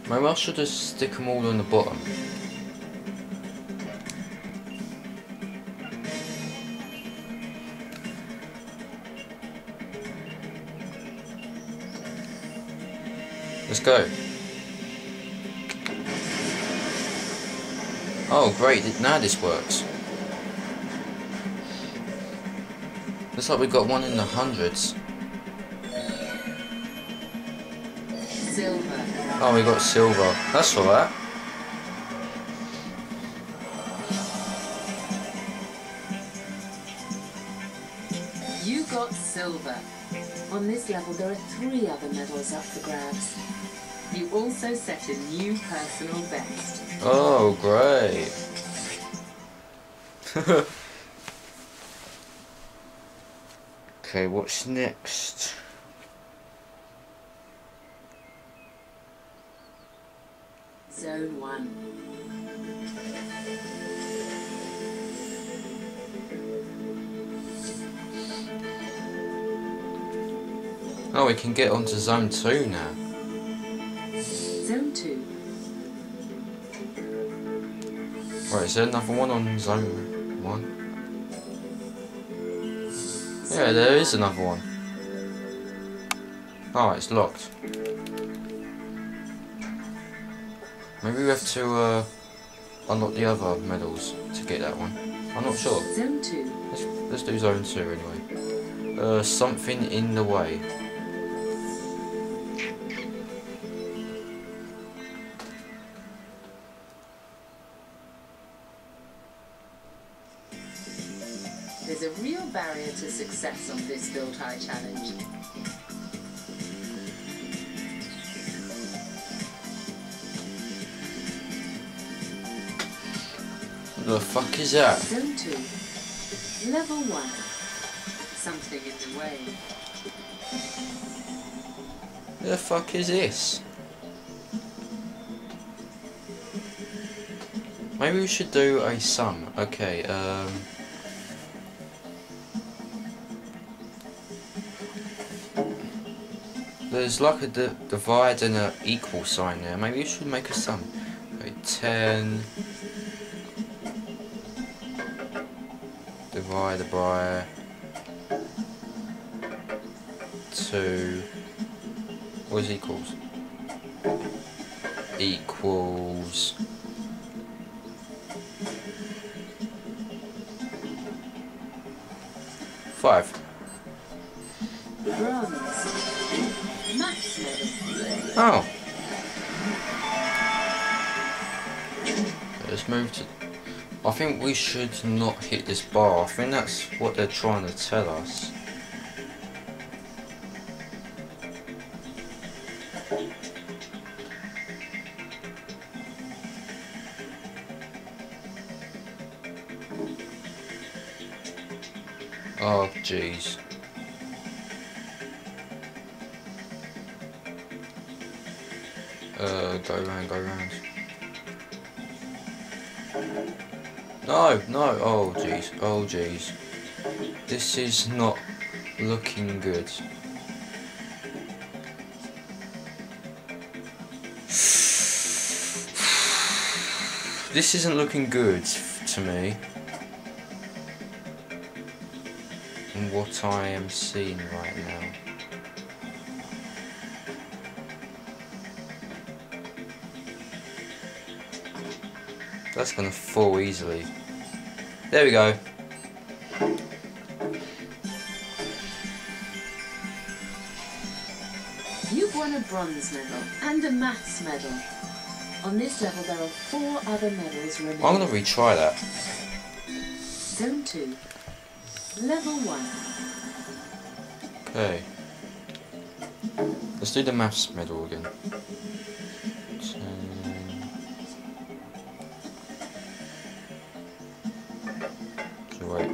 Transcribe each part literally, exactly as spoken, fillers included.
Maybe I should just stick them all on the bottom. Let's go. Oh great, now this works. Looks like we got one in the hundreds. Silver. Oh, we got silver. That's alright. You got silver. On this level, there are three other medals up for grabs. You also set a new personal best. Oh, great. Okay, what's next? Zone one. Oh, we can get onto zone two now. Zone two. Right, is there another one on zone one? Yeah, there is another one. Oh, it's locked. Maybe we have to uh, unlock the other medals to get that one. I'm not sure. Zone two. Let's, let's do zone two anyway. Uh, something in the way. There's a real barrier to success on this build high challenge. What the fuck is that? Zone two. Level one. Something in the way. What the fuck is this? Maybe we should do a sum. Okay, um... there's like a di divide and an equal sign there. Maybe we should make a sum. Okay, ten... divided by... two... What is equals? Equals... five. Bronze. Max medal. Oh. Let's move to... I think we should not hit this bar. I think that's what they're trying to tell us. Oh, jeez. Uh, go round, go round. No, no, oh jeez, oh jeez. This is not looking good. This isn't looking good to me. And what I am seeing right now. That's gonna fall easily. There we go. You've won a bronze medal and a maths medal. On this level, there are four other medals remaining. I'm gonna retry that. Zone two. Level one. Okay. Let's do the maths medal again. So wait.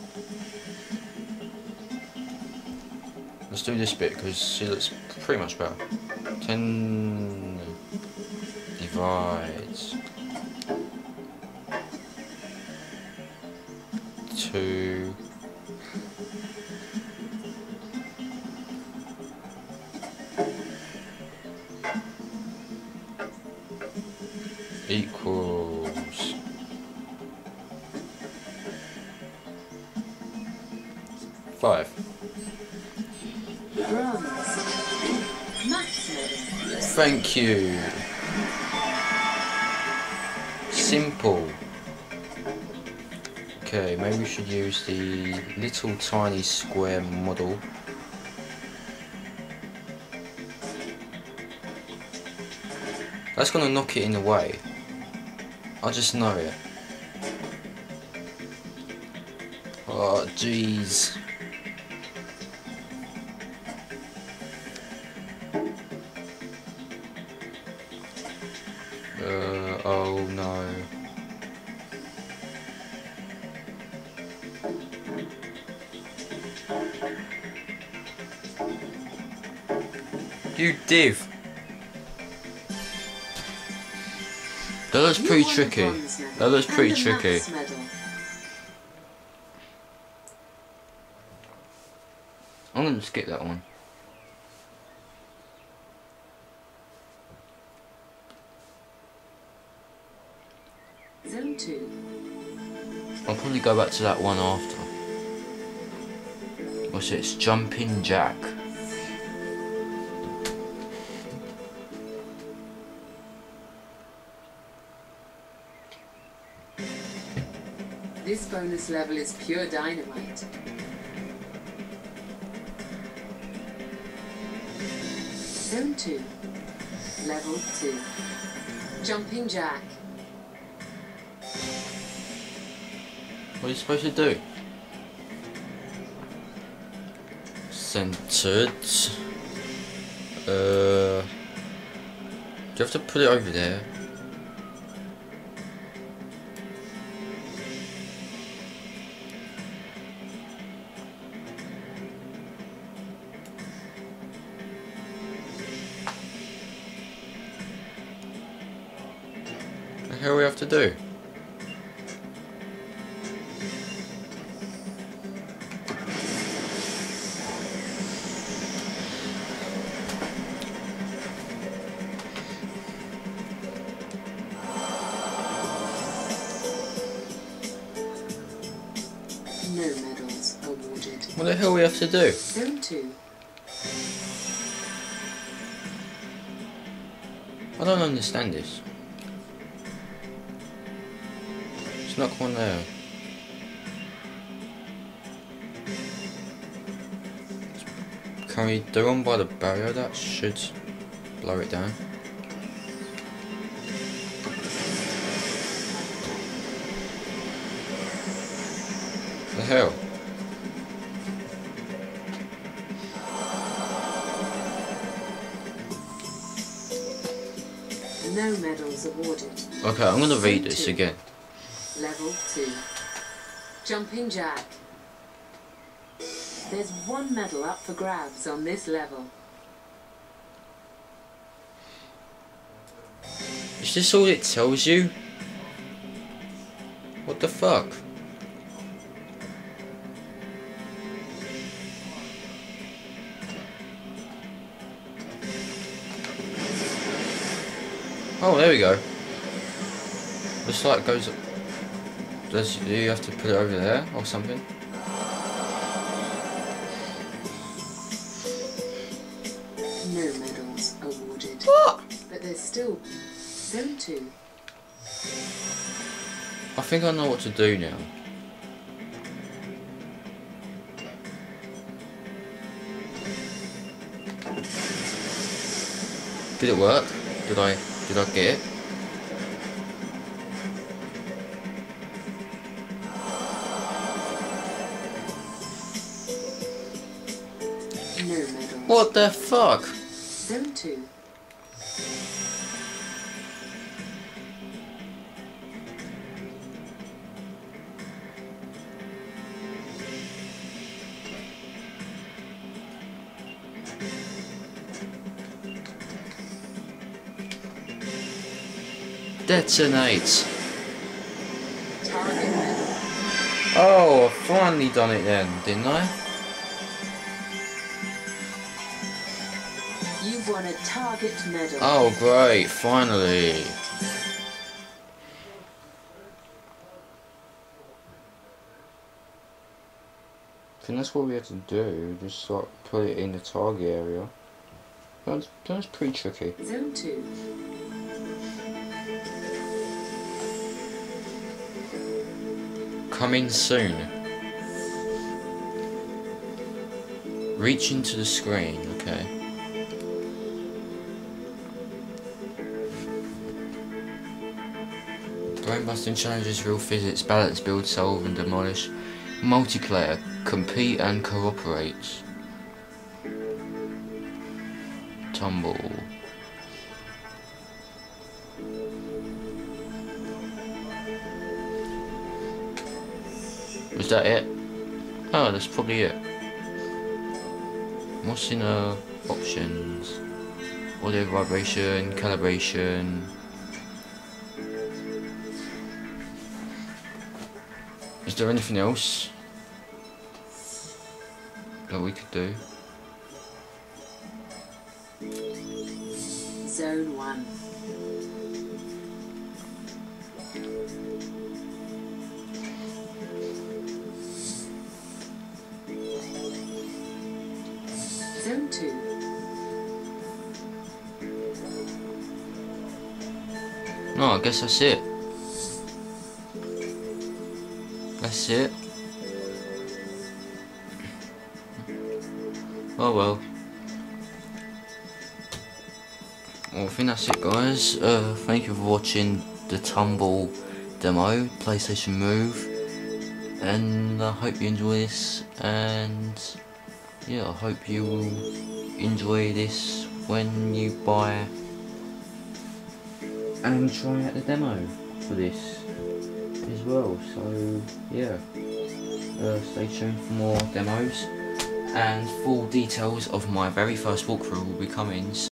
Let's do this bit because she looks pretty much better. ten divides two equals five. Bronze. Maths medal. Thank you. Simple. Okay, maybe we should use the little tiny square model. That's gonna knock it in the way. I just know it. Oh, jeez. Uh, oh no. You div. That looks pretty tricky. That looks pretty tricky. I'm gonna skip that one. Zone two. I'll probably go back to that one after. What's it? It's Jumping Jack. This bonus level is pure dynamite. Zone two. Level two. Jumping Jack. What are you supposed to do? Centered. Uh, do you have to put it over there? What the hell do we have to do? No medals awarded. What the hell do we have to do? Zone two. I don't understand this. It's not one there. Can we do one by the barrier? That should blow it down. The hell? No medals awarded. Okay, I'm gonna read this again. Level two. Jumping Jack. There's one medal up for grabs on this level. Is this all it tells you? What the fuck? Oh, there we go. This light goes up. Does you have to put it over there or something? No medals awarded. What? But there's still zone two. I think I know what to do now. Did it work? Did I did I get it? No medals. What the fuck? Zone two. Detonate. Target medal. Oh, I finally done it then, didn't I? You've won a target medal. Oh great, finally. think that's what we had to do, just like put it in the target area. That's, that's pretty tricky. Zone two. Coming soon. Reach into the screen, okay. Brain busting challenges, real physics, balance, build, solve and demolish. Multiplayer, compete and cooperate. Tumble. Was that it? Oh, that's probably it. What's in uh, options? Audio vibration, calibration. Is there anything else that we could do? Zone one. Zone two. No, I guess that's it. That's it. Oh well. Well, I think that's it, guys. Uh, thank you for watching the Tumble demo, PlayStation Move, and I hope you enjoy this. And yeah, I hope you will enjoy this when you buy and try out the demo for this as well. So yeah, uh, stay tuned for more demos, and full details of my very first walkthrough will be coming.